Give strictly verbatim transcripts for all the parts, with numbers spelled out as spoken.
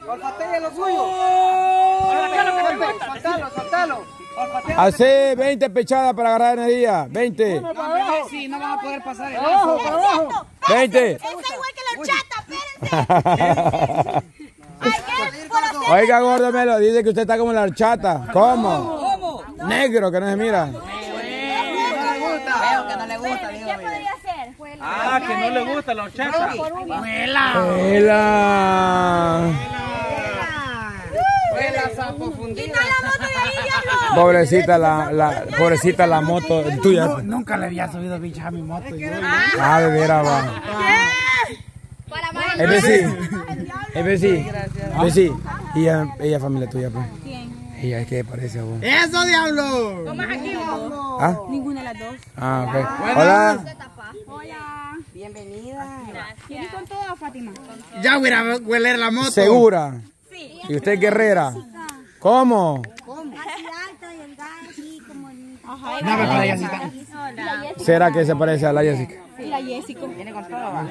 Olfatea lo suyo. Soltalo, soltalo. Hace veinte pechadas para agarrar energía. veinte. No, sí, no vas a poder pasar el abajo. veinte. Está igual que la chata, espérense. Oiga, gordo Melo, dice que usted está como la horchata. ¿Cómo? ¿Cómo? Negro, que no se mira. Veo que no le gusta. ¿Qué podría ser? Ah, que no le gusta la horchata. Huela. Huela. Huela, sapo fundido. Quita la moto de ahí, diablo. Pobrecita la, la, pobrecita la moto tuya. Nunca le había subido bichos a mi moto. Ah, de veras va. Para más. Es decir, es decir, es decir. Y ella, ella es familia tuya, pues. ¿Quién? Ella es que parece a vos. ¡Eso, diablo! ¿Cómo es aquí vos? ¿Ah? Ninguna de las dos. Ah, ok. Hola. Hola. Bienvenida. ¿Vienes con todo, Fátima? Ya voy a hueler la moto. ¿Segura? Sí. ¿Y usted es guerrera? ¿Cómo? Así alta y el gas así como... Ajá. No, pero ella sí está. Hola. ¿Será que se parece a la Jessica? Y la Jessica. Viene con todo, va.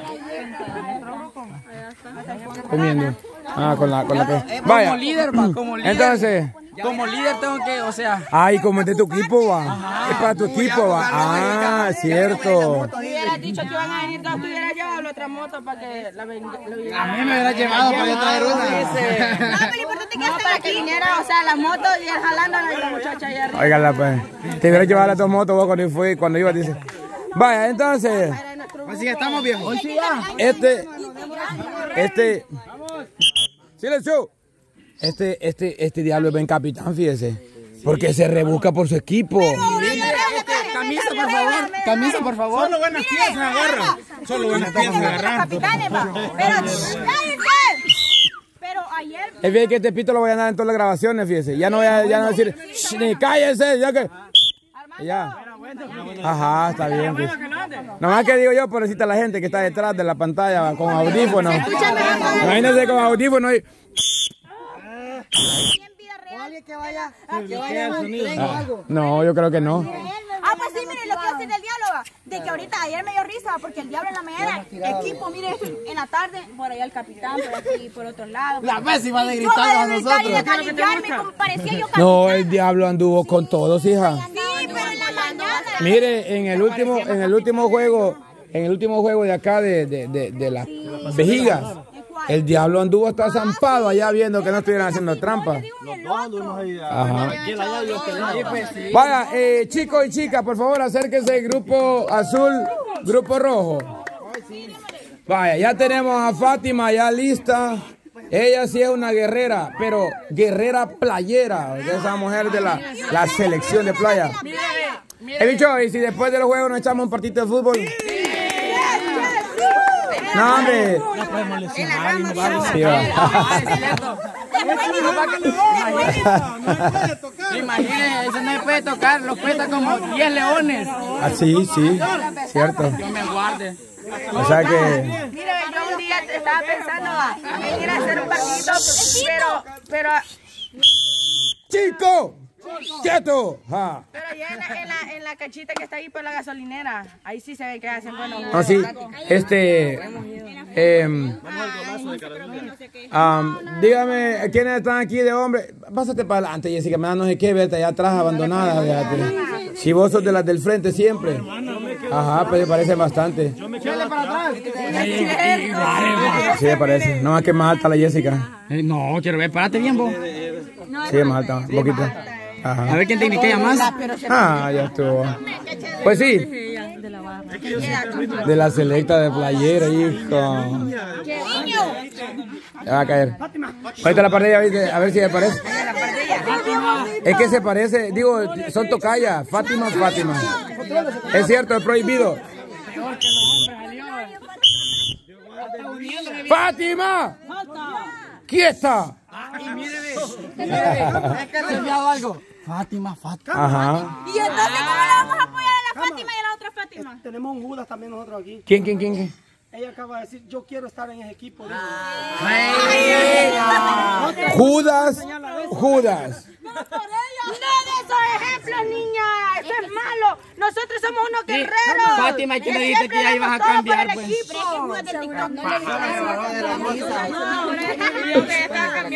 Comiendo. Ah, con la, con la que... Como Vaya. líder, va, como líder. Entonces... Como líder tengo que, o sea... Ay, como es de tu equipo, va. Es para tu equipo, va. Ah, cierto. Si hubieras dicho que iban a venir dos, tú hubieras llevado la otra moto para que la venga. A mí me hubiera llevado para yo traer una. No, pero lo importante es que no, para que viniera, o sea, la moto y él jalando a la muchacha allá arriba. Óigala, pues. Te hubiera llevado las dos motos vos cuando fui, cuando iba, dice. Vaya, entonces. Así que estamos viejos. Este. Este. ¡Silencio! Este, este, este diablo es buen capitán, fíjese. Porque se rebusca por su equipo. Camisa, por favor. Camisa, por favor. Solo buenas piezas agarra. Solo buenas piezas agarra. Capitanes, va. Pero, cállense. Pero ayer... Es bien que este pito lo voy a andar en todas las grabaciones, fíjese. Ya no voy a, ya no voy a decir, "Shh, ni cállense, ya que... Ya. Ajá, está bien. Pues. Nomás que digo yo, pobrecita la gente que está detrás de la pantalla con audífonos. Imagínense con audífonos y... Que vaya, que vaya a algo. No, yo creo que no. Ah, pues sí, mire, lo que hace del diálogo, de que ahorita ayer me dio risa, porque el diablo en la mañana, equipo, mire, en la tarde, por allá el capitán, por aquí, por otro lado. La vez iba de gritar a nosotros. Y de calillarme, como parecía yo capitán. No, el diablo anduvo con todos, hija. Sí, pero en la mañana. Mire, en el último, en el último juego, en el último juego de acá de, de, de, de las vejigas, el diablo anduvo hasta zampado allá viendo que no estuvieran haciendo trampa. Ajá. Vaya, eh, chicos y chicas, por favor, acérquense, grupo azul, grupo rojo. Vaya, ya tenemos a Fátima ya lista. Ella sí es una guerrera, pero guerrera playera, esa mujer de la, la selección de playa. He dicho, y si después de los juegos nos echamos un partido de fútbol. No, hombre. No podemos lesionar y no vamos a... Sí, va. Imagínense, eso no se puede tocar, los peta como diez leones. Ah, sí, sí, cierto. Yo me guarde. O sea que... Mire, yo un día estaba pensando en ir a hacer un partido, pero, pero, ¡Chico! ¡Quieto! Ja. pero allá en la, en, la, en la cachita que está ahí por la gasolinera, ahí sí se ve que hacen buenos No, sí, este... Eh, um, dígame, ¿quiénes están aquí de hombre? Pásate para adelante, Jessica, me da no sé qué, vete allá atrás abandonada, fíjate. Si vos sos de las del frente siempre. Ajá, pues me parece bastante. Sí, me parece. No, es que es más alta la Jessica. Eh, no, quiero ver, párate bien, vos. Sí, es más alta, un poquito. Ajá. A ver quién te indiquea más. Ah, ya estuvo. Pues sí. De la selecta de playera, hijo. Ya va a caer. Ahorita la pardilla, a ver si me parece. Es que se parece, digo, son tocayas. Fátima, Fátima. Es cierto, es prohibido. ¡Fátima! ¡Quieta! Y mire, mire, es que he enviado algo. Fátima, Fátima. Ajá. Y entonces, ¿cómo le vamos a apoyar a la Fátima y a la otra Fátima? Tenemos un Judas también nosotros aquí. ¿Quién, quién, quién? quién? Ella acaba de decir, yo quiero estar en ese equipo. dijo. Judas, Judas. No de esos ejemplos, niña. Eso es malo. Nosotros somos unos guerreros. Fátima, ¿y quién le dijiste que ya ibas a cambiar, pues?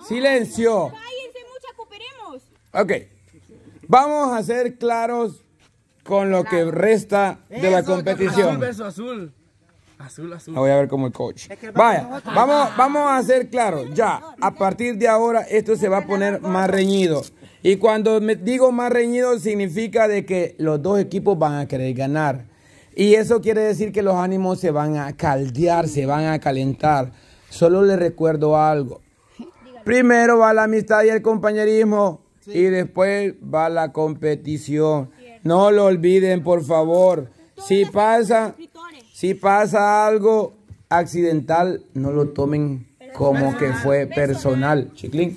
Silencio. Cállense, mucha, cooperemos. Ok. Vamos a ser claros con lo que resta de la competición. Azul versus azul. Azul, azul. Voy a ver como el coach. Vaya, vamos, vamos a ser claros. Ya, a partir de ahora esto se va a poner más reñido. Y cuando me digo más reñido significa de que los dos equipos van a querer ganar. Y eso quiere decir que los ánimos se van a caldear, se van a calentar. Solo les recuerdo algo. Primero va la amistad y el compañerismo. Sí. Y después va la competición. No lo olviden, por favor. Si pasa, si pasa algo accidental, no lo tomen como que fue personal. Chiclín.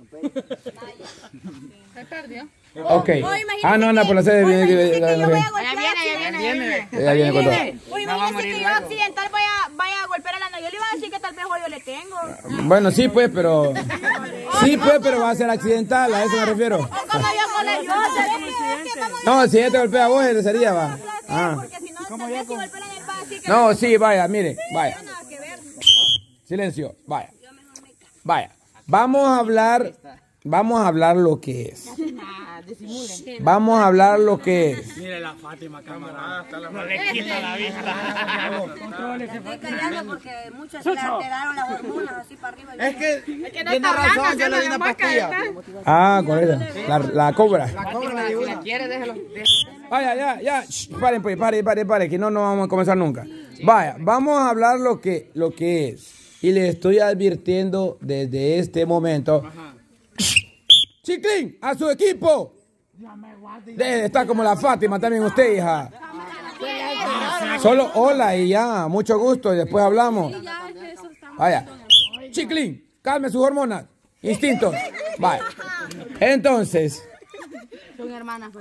Se perdió. Ok. Ah, no, anda por la sede. Viene, viene, viene. viene. Ya viene, ya viene con todo. Uy, imagínese que yo accidental vaya, vaya a golpear a la Nayeli. Va a decir que tal vez yo le tengo. Bueno, sí, pues, pero... Sí, pues, pero va a ser accidental, a eso me refiero. O como yo con la ayuda. No, si ella te golpea a vos, ese sería, va. Ah. Porque si no, tal vez si golpean el va a decir que... No, sí, vaya, mire, vaya. Silencio, vaya. Vaya. Vamos a hablar... Vamos a hablar lo que es. Vamos a hablar lo que es. Mire la Fátima, camarada, no le quita la vista. Estoy callando porque muchas le alteraron las hormonas así para arriba. Es que tiene razón, yo le di una pastilla. Ah, ¿cuál era? La, la cobra. La cobra le di una. Vaya, ya, ya. Shh, paren, pues, paren, paren, paren, que no, no vamos a comenzar nunca. Vaya, vamos a hablar lo que, lo que es. Y le estoy advirtiendo desde este momento. Chiclín, a su equipo. De, está como la Fátima también usted, hija. Solo hola y ya, mucho gusto y después hablamos. Vaya. Chiclín, calme sus hormonas, instintos. Vaya. Entonces. Son hermanas,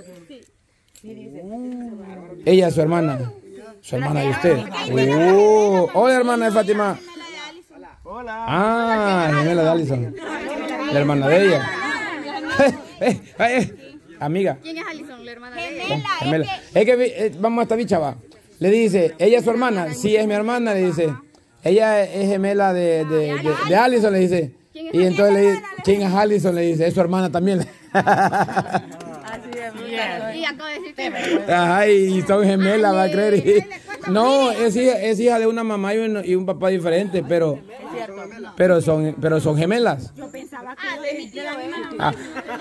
Ella es su hermana. Su hermana de usted. Oh, hola, hermana de Fátima. Hola. Ah, gemela de Alison. La hermana de ella. Eh, eh, eh, amiga. ¿Quién es Alison, la hermana de ella? Gemela. Es que eh, vamos a esta bicha, va. Le dice, ella es su hermana. Sí, es mi hermana, le dice. Ella es gemela de, de, de, de Alison, le dice. Y entonces le dice, ¿quién es Alison? Le dice, es su hermana también. Así es. Y acabo de decirte. Ay, son gemelas, va a creer. No, es hija, es hija de una mamá y un, y un papá diferente, pero, pero son, pero son gemelas. Yo pensaba que Ah.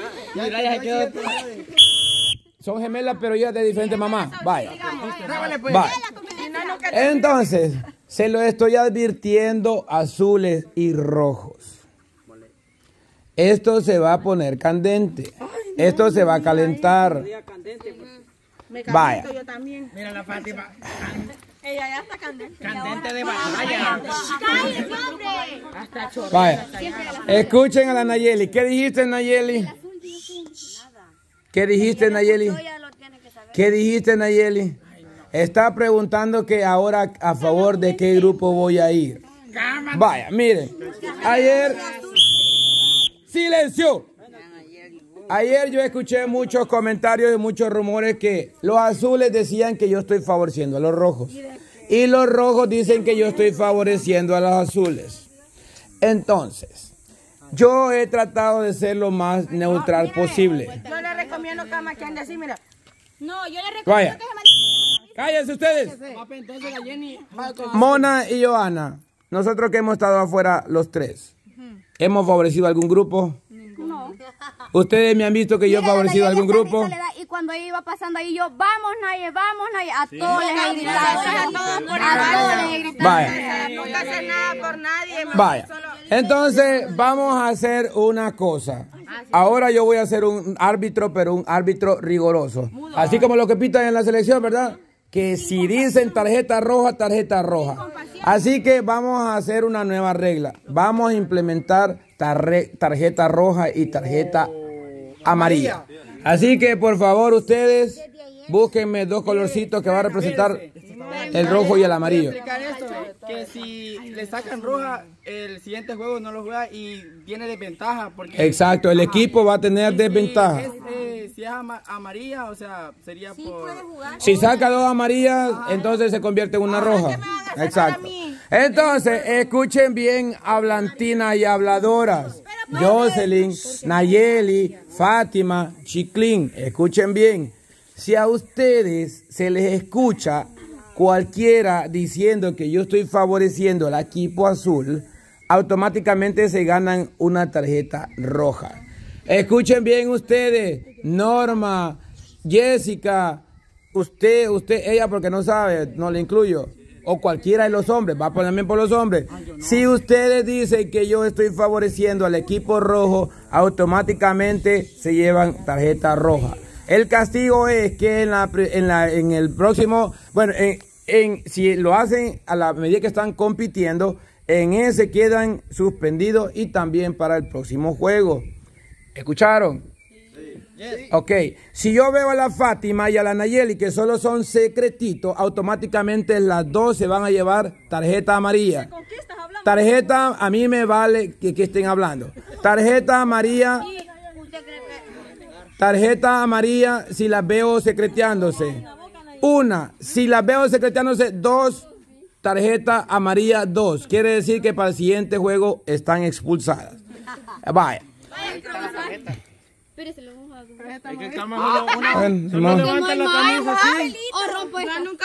Son gemelas, pero ellas de diferente mamá. Vaya. Vaya. Entonces, se lo estoy advirtiendo azules y rojos. Esto se va a poner candente. Esto se va a calentar. Vaya. Mira la Fátima. ella ya está candente. Candente de batalla. ¡Cállese, hombre! Vaya. Escuchen a la Nayeli. ¿Qué dijiste, Nayeli? ¿Qué dijiste, Nayeli? ¿Qué dijiste, Nayeli? Está preguntando que ahora a favor de qué grupo voy a ir. Vaya, miren. Ayer... ¡Silencio! Ayer yo escuché muchos comentarios y muchos rumores que los azules decían que yo estoy favoreciendo a los rojos. Y los rojos dicen que yo estoy favoreciendo a los azules. Entonces, yo he tratado de ser lo más neutral posible. Yo le recomiendo que me queden así, mira. No, yo le recomiendo Vaya. que se me... Cállense ustedes. Mona y Johanna, nosotros que hemos estado afuera los tres, ¿hemos favorecido a algún grupo? No. ¿Ustedes me han visto que yo he favorecido a algún grupo? Y cuando ella iba pasando ahí, yo, vamos, Naye, vamos, Naye. A todos les he gritado. A todos por A todos les he gritado. Vaya. Nunca hacer nada por nadie. Vaya. Entonces, vamos a hacer una cosa. Ahora yo voy a ser un árbitro, pero un árbitro rigoroso. Así como lo que pitan en la selección, ¿verdad? Que si dicen tarjeta roja, tarjeta roja. Así que vamos a hacer una nueva regla. Vamos a implementar tarjeta roja y tarjeta amarilla. Así que por favor ustedes búsquenme dos colorcitos que va a representar el rojo y el amarillo. Explicar esto, que si le sacan roja, el siguiente juego no lo juega y tiene desventaja. Porque, exacto, el equipo va a tener desventaja. Si es, eh, si es ama amarilla, o sea, sería por... Si saca dos amarillas, entonces se convierte en una roja. Exacto. Entonces, escuchen bien, hablantinas y habladoras. Jocelyn, Nayeli, Fátima, Chiclín. Escuchen bien. Si a ustedes se les escucha cualquiera diciendo que yo estoy favoreciendo al equipo azul, automáticamente se ganan una tarjeta roja. Escuchen bien ustedes, Norma, Jessica, usted, usted, ella porque no sabe, no le incluyo, o cualquiera de los hombres, va también por los hombres. Si ustedes dicen que yo estoy favoreciendo al equipo rojo, automáticamente se llevan tarjeta roja. El castigo es que en, la, en, la, en el próximo, bueno, en, en, si lo hacen a la medida que están compitiendo, en ese quedan suspendidos y también para el próximo juego. ¿Escucharon? Sí. Ok, si yo veo a la Fátima y a la Nayeli que solo son secretitos, automáticamente las dos se van a llevar tarjeta amarilla. ¿Con qué estás hablando? Tarjeta, a mí me vale que, que estén hablando. Tarjeta amarilla. Tarjeta amarilla si las veo secreteándose. Una, si las veo secreteándose, dos, tarjeta amarilla, dos. Quiere decir que para el siguiente juego están expulsadas. Vaya. Es que el cama solo, solo levanta la camisa así. O rompo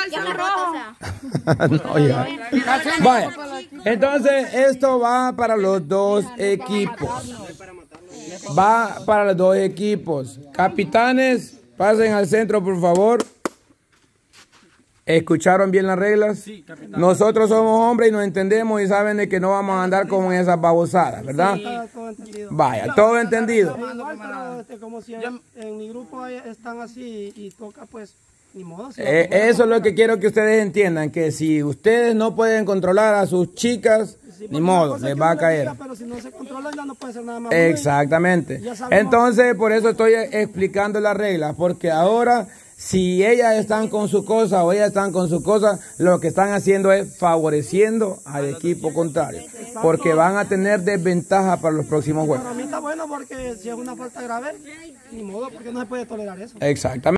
esto. No, ya. Vaya. Entonces, esto va para los dos equipos. Va para los dos equipos. Capitanes, pasen al centro, por favor. ¿Escucharon bien las reglas? Sí, capitán. Nosotros somos hombres y nos entendemos y saben de que no vamos a andar como en esas babosadas, ¿verdad? Sí, todo entendido. Vaya, todo entendido. Pero, este, como si en, en mi grupo están así y toca, pues, ni modo. Si eh, eso es lo que quiero que ustedes entiendan, que si ustedes no pueden controlar a sus chicas, sí, ni modo, les va a caer. Diga, pero si no se controla ya no puede ser nada más. Exactamente. Entonces, por eso estoy explicando las reglas, porque ahora, si ellas están con su cosa o ellas están con su cosa, lo que están haciendo es favoreciendo al equipo contrario, porque van a tener desventaja para los próximos juegos. Para mí está bueno porque si es una falta grave, ni modo, porque no se puede tolerar eso. Exactamente.